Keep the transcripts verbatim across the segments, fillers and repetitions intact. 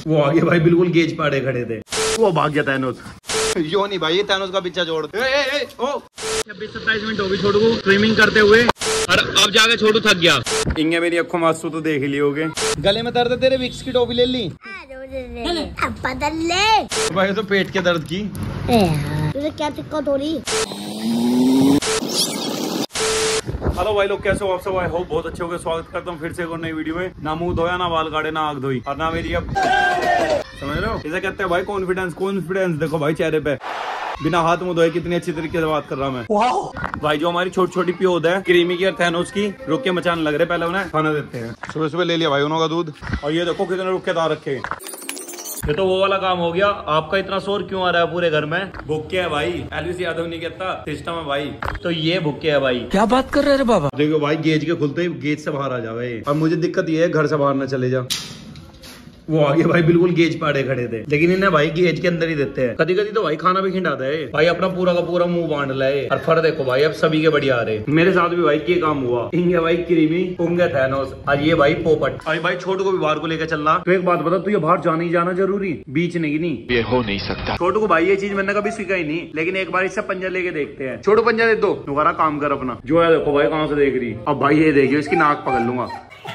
वो आगे भाई बिल्कुल गेज पाड़े खड़े थे, वो भाग गया थैनोस। यो नहीं भाई, थैनोस का पीछा छोड़। छब्बीस सत्ताईस मिनट हो गई छोटू को स्विमिंग करते हुए, और अब जाके छोटू थक गया। इंगे मेरी अखों में आंसू तो देख ही लियोगे। गले में दर्द है तेरे, विक्स की टोपी ले ली अब बदल ले भाई। तो पेट के दर्द की तुझे क्या दिक्कत हो रही? हेलो भाई लोग, कैसे हो आप सब? आई होप बहुत अच्छे हो गए। स्वागत करता हूँ फिर से एक और नई वीडियो में। ना मुंह धोया, ना बाल काटे, ना आग धोई, और ना मेरी अब समझ रहे हो इसे कहते हैं भाई कॉन्फिडेंस। कॉन्फिडेंस देखो भाई चेहरे पे, बिना हाथ मुंह धोए कितनी अच्छी तरीके से बात कर रहा हूँ मैं। भाई जो हमारी छोटी छोटी प्योद है क्रीमी की और थैनोस की, रुक के मचान लग रहे, पहले उन्हें खाना देते हैं। सुबह सुबह ले लिया भाई उन्हों का दूध, और ये देखो कितने रुकेदार रखे। ये तो वो वाला काम हो गया। आपका इतना शोर क्यों आ रहा है पूरे घर में? भुक्के है भाई, एलवीस यादव नहीं कहता, सिस्टम है भाई। तो ये भुक्के है भाई। क्या बात कर रहे हैं बाबा? देखो भाई गेज के खुलते ही गेज से बाहर आ जावे। और मुझे दिक्कत ये है घर से बाहर न चले जा। वो आगे भाई बिल्कुल गेज पाड़े खड़े थे, लेकिन इन्हें भाई गेज के अंदर ही देते हैं। कभी कभी तो भाई खाना भी खिंडाता है भाई, अपना पूरा का पूरा मुंह बांट लाए। और फर देखो भाई अब सभी के बढ़िया आ रहे। मेरे साथ भी भाई ये काम हुआ। इंगे भाई क्रीमी, उंगे थैनोस, और ये भाई पोपट। अरे भाई छोटू को भी बाहर को लेकर चल रहा। तो एक बात बता, तू ये बाहर जाना ही जाना जरूरी, बीच नहीं नहीं ये हो नहीं सकता। छोटू को भाई ये चीज मैंने कभी सीखा ही नहीं, लेकिन एक बार इससे पंजा लेके देखते हैं। छोटू पंजा दे दो, दोबारा काम कर अपना। जो है देखो भाई कहाँ से देख रही। अब भाई ये देखियो, इसकी नाक पकड़ लूंगा।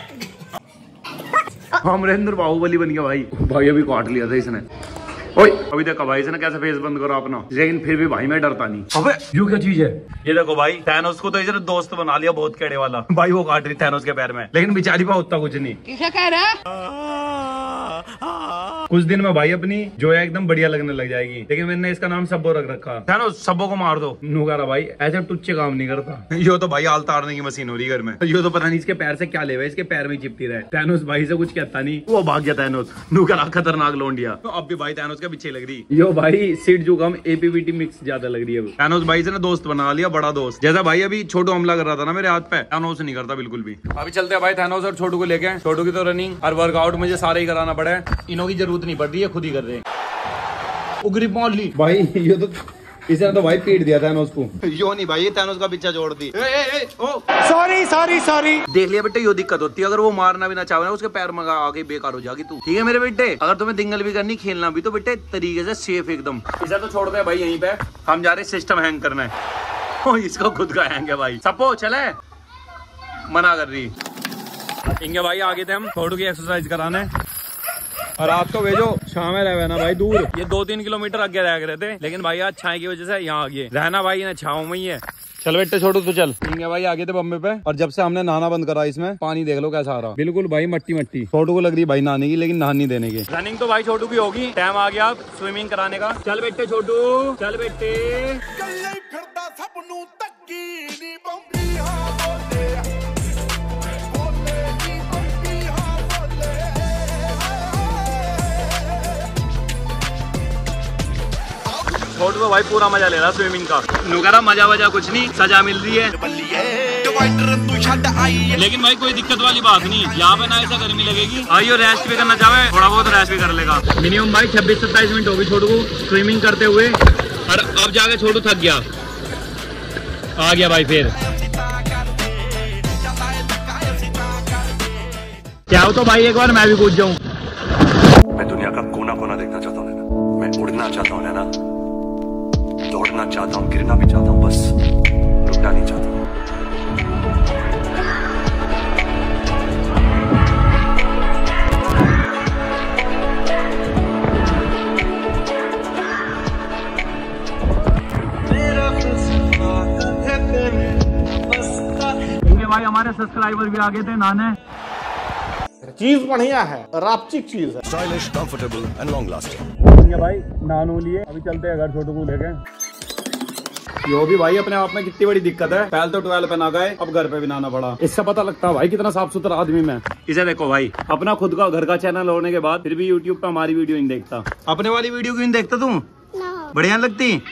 अमरेंद्र बाहुबली बन गया भाई। भाई अभी काट लिया था इसने। ओए अभी देखो भाई इसने कैसे फेस बंद करो अपना, लेकिन फिर भी भाई मैं डरता नहीं। अबे ये क्या चीज है? ये देखो भाई थैनोस को तो इसने दोस्त बना लिया, बहुत केड़े वाला। भाई वो काट रही थैनोस के पैर में, लेकिन बेचारी पे उतना कुछ नहीं। किसे कह रहा है? कुछ दिन में भाई अपनी जो है एकदम बढ़िया लगने लग जाएगी, लेकिन मैंने इसका नाम सब्बो रख रखा। थैनोस सब्बो को मार दो। नुगारा भाई ऐसे टुच्चे काम नहीं करता। यो तो भाई आल तारने की मशीन हो रही घर में। यो तो पता नहीं इसके पैर से क्या ले, इसके पैर में चिपटी रहे। थैनोस भाई से कुछ कहता नहीं, वो भाग गया थैनोस। नुगारा खतरनाक लोंडिया। तो अब भी भाई थैनोस के पीछे लग रही। यो भाई सीट जो कम एपीवीटी मिक्स ज्यादा लग रही है। थैनोस भाई से ना दोस्त बना लिया, बड़ा दोस्त। जैसा भाई अभी छोटू हमला कर रहा था ना मेरे हाथ पे, थैनोस नहीं करता बिल्कुल भी। अभी चलते हैं भाई थैनोस और छोटू को लेके। छोटू की तो रनिंग और वर्कआउट मुझे सारे ही कराना पड़ा है, इनों की जरूरत नहीं पड़ रही है, खुद ही कर रहे हैं। उगरी मार ली भाई। ये तो इसने तो भाई पीट दिया थैनोस को। यो नहीं भाई, थैनोस का पीछा छोड़ दी। Sorry sorry sorry. देख लिया बेटे, यो दिक्कत होती है। अगर वो मारना भी ना चाहे ना, उसके पैर में आगे बेकार हो जाएगी तू। ठीक है मेरे बेटे, अगर तुम्हें दिंगल भी करनी, खेलना भी, तो बेटे तरीके से सेफ एकदम। इसे तो छोड़ दे भाई यहीं पे, हम जा रहे सिस्टम हैंग करना है। इसका खुद का हैंग है भाई। सपो चले, मना कर रही। इंगे भाई आगे थे हम छोटू की एक्सरसाइज कराने, और आप तो वे जो शाम में रहे ना भाई दूर, ये दो तीन किलोमीटर आगे रह गए थे, लेकिन भाई आज छाए की वजह से यहाँ आगे रहना भाई ना, छाव में ही है। चल बेटे छोटू तू चल। इंगे भाई आगे थे बम्बे पे, और जब से हमने नहाना बंद करा इसमें, पानी देख लो कैसा आ रहा, बिल्कुल भाई मट्टी मट्टी। छोटू को लग रही भाई नहाने की, लेकिन नहान नहीं देने की। रनिंग तो भाई छोटू की होगी, टाइम आ गया स्विमिंग कराने का। चल बेटे छोटू, चल बेटे। छोटू तो भाई पूरा मजा ले रहा स्विमिंग का। नुकरा मजा वजा कुछ नहीं, सजा मिल रही है। लेकिन भाई कोई दिक्कत वाली बात नहीं, यहाँ पे ना ऐसा गर्मी लगेगी। आइयो रेस्ट भी करना चाहे, थोड़ा बहुत रेस्ट भी कर लेगा। मिनिमम भाई छब्बीस सत्ताईस मिनट होगी छोटू को स्विमिंग करते हुए, और अब जाके छोटू थक गया, आ गया भाई। फिर क्या हो तो भाई एक बार मैं भी पूछ जाऊँ। मैं दुनिया का कोना कोना देखना चाहता हूँ, मैं उड़ना चाहता हूँ ना, दौड़ना चाहता हूँ, गिरना भी चाहता हूँ, बस रुकना नहीं चाहता हूँ। भाई हमारे सब्सक्राइबर भी आगे थे नहाने। चीज बढ़िया है, रापचिक चीज है, stylish, comfortable and long lasting. भाई नहानू लिए, अभी चलते हैं घर छोटू को लेके। यो भी भाई अपने आप में कितनी बड़ी दिक्कत है। पहले तो ट्वेल्व पे ना गए, अब घर पे भी नहाना पड़ा। इससे पता लगता है भाई कितना साफ सुथरा आदमी मैं। इसे देखो भाई, अपना खुद का घर का चैनल होने के बाद फिर भी यूट्यूब पे हमारी वीडियो नहीं देखता। अपने वाली वीडियो क्यों नहीं देखता तू? बढ़िया लगती।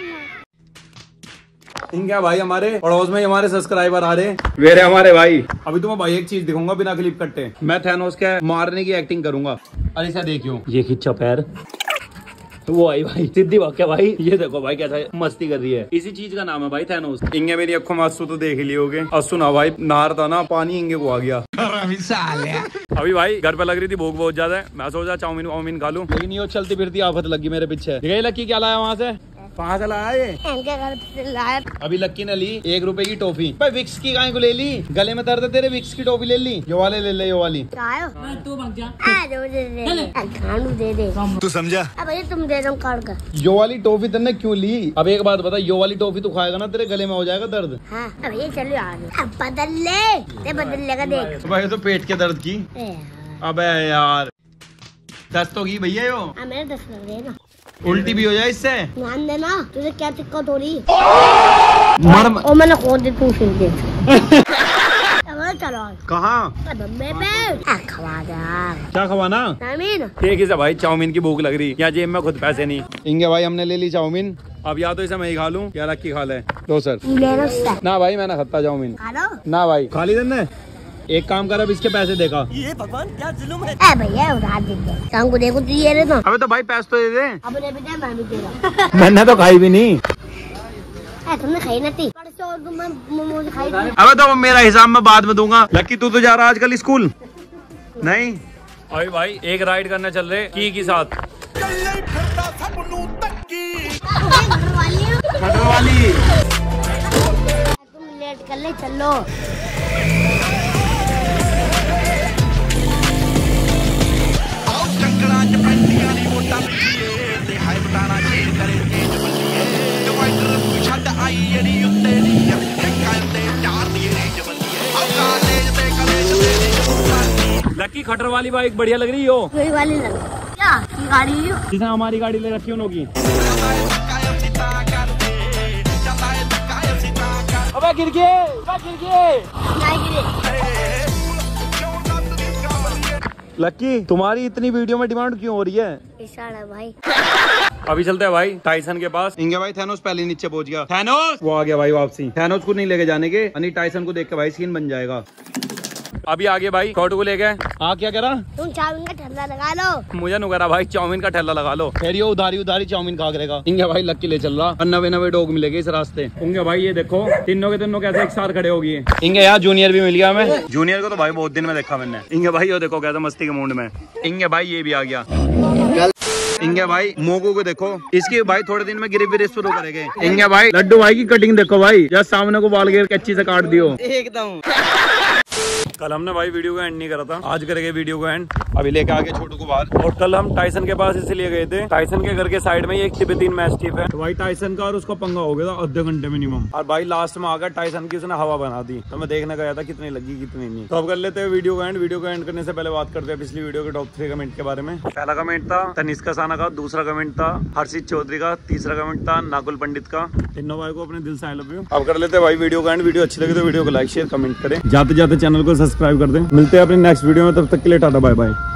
क्या भाई हमारे पड़ोस में हमारे सब्सक्राइबर आ रहे वेरे हमारे भाई। अभी तुम्हें भाई एक चीज दिखाऊंगा बिना क्लिप कट्टे। मैं थैनोस के मारने की एक्टिंग करूंगा। अरे ऐसा देखियो, ये खिंचा पैर, वो आई भाई सिद्धि वाक्य भाई। ये देखो भाई कैसा मस्ती कर रही है, इसी चीज का नाम है भाई थैनोस। इंगे मेरी अखों में आंसू तो देख ही लियोगे। आंसू ना भाई, नार था ना पानी इंगे को आ गया। अभी भाई घर पे लग रही थी भूख बहुत ज्यादा है, मैं सोचा चाउमीन वाउमीन खा लूं, लेकिन ये चलती फिरती आफत लगी मेरे पीछे। ये लक्की क्या लाया वहाँ से, कहाँ से लाया ये? इनके घर से लाया। अभी लक्की ने ली एक रुपए की टॉफी। भाई विक्स की गाय को ले ली, गले में दर्द है तेरे, विक्स की टॉफी ले ली। यो वाले ले ले, यो वाली। तू भाग जा। दे दे खानू दे दे। तू समझा? अब ये तुम दे दो काट कर। यो वाली टॉफी तुमने क्यों ली? अब एक बात बता, यो वाली टॉफी तू खाएगा ना तेरे गले में हो जाएगा दर्द। हाँ अब ये चलो यार, अब बदल ले, ते बदल लेगा देख। भाई तो पेट के दर्द की। अबे यार दस तो की भैया यो। हाँ मेरे दस लग रहे हैं ना, उल्टी भी हो जाए इससे। ध्यान देना, तुझे क्या दिक्कत हो रही? मर और मैंने खोद दी तू फिर दे। चलो कहाँ खवा जा। क्या खवाना? चाउमीन। ठीक है से भाई, चाउमीन की भूख लग रही, यहाँ जेब में खुद पैसे नहीं। इंगे भाई हमने ले ली चाउमीन। अब या तो इसे मैं ही खा लूं या लक्की खा ले। लो सर। ले लो उससे। ना भाई मैं ना खाता चाउमीन। खा लो। ना भाई खाली देने। एक काम कर, अब इसके पैसे देखा। ए भैया उधार दे दे। शाम को देखो तू ये रे ना। अबे तो भाई पैसे तो दे दे। अब ले बेटा मैं भी दे रहा। मैंने तो खाई भी नहीं। ए तुमने खाई ना थी? परसों तुमने मोमोज खाई थी। अबे तो मेरा हिसाब मैं बाद में दूंगा। लक्की तू तो जा रहा आजकल स्कूल? नहीं अभी भाई एक राइड करने चल रहे की के साथ। मटर वाली हो? मटर वाली। तुम लेट कर ले, चलो। लक्की खटर वाली बाइक बढ़िया लग रही हो। कोई वाली लग क्या की गाड़ी हो? जिसने हमारी गाड़ी ले रखी उनकी। अबे गिर गए, अबे गिर गए। नहीं गिरे। लक्की तुम्हारी इतनी वीडियो में डिमांड क्यों हो रही है? इशारा भाई। अभी चलते हैं भाई टाइसन के पास। इंगे भाई थैनोस पहले नीचे पहुंच गया। थैनोस वो आ गया भाई वापसी। थैनोस को नहीं लेके जाने के, अनि टाइसन को देख के भाई सीन बन जाएगा। अभी आगे भाई छोटू को लेके। हाँ क्या करा? तुम चाउमीन का ठंडा लगा लो। मुझे नु करा भाई चाउमीन का ठेला लगा लो। फिर ये उधारी उधारी चाउमीन खा करेगा। इंगे भाई लक्की ले चल रहा, नवे नवे डॉग मिलेंगे इस रास्ते। इंगे भाई ये देखो तीनों के तीनों कैसे एक साथ खड़े होगी। इंगे यहाँ जूनियर भी मिल गया हमें। जूनियर को तो भाई बहुत दिन में देखा मैंने। इंगे भाई ये देखो कैसे मस्ती के मूड में। इंगे भाई ये भी आ गया। इंगे भाई मोगू को देखो, इसकी भाई थोड़े दिन में गिरिफ विरिफ शुरू करेंगे। इंगे भाई लड्डू भाई की कटिंग देखो भाई, जब सामने को बाल गिर कच्ची से काट दियो एकदम। कल हमने भाई वीडियो को एंड नहीं करा था, आज करेंगे वीडियो को एंड। अभी लेके आगे छोटू को बाहर। और कल हम टाइसन के पास इसलिए गए थे, टाइसन के घर के साइड में एक तिब्बतीन मैस्टिफ है, तो भाई टाइसन का और उसका पंगा हो गया था आधे घंटे मिनिमम। और भाई लास्ट में आकर टाइसन की उसने हवा बना दी, तो मैं देखने गया था कितनी लगी कितनी नहीं। तो अब कर लेते हैं वीडियो को एंड। वीडियो को एंड करने से पहले बात करते हैं पिछली वीडियो के टॉप थ्री कमेंट के बारे में। पहला कमेंट था तनिष्का साना का, दूसरा कमेंट था हर्षित चौधरी का, तीसरा कमेंट था नाकुल पंडित का। तीनों भाई को अपने दिल से आई लव यू। अब कर लेते हैं भाई वीडियो को एंड। वीडियो अच्छी लगी तो वीडियो को लाइक शेयर कमेंट करें, जाते जाते चैनल को सब्सक्राइब कर दें। मिलते हैं अपने नेक्स्ट वीडियो में, तब तक के लिए टाटा बाय बाय।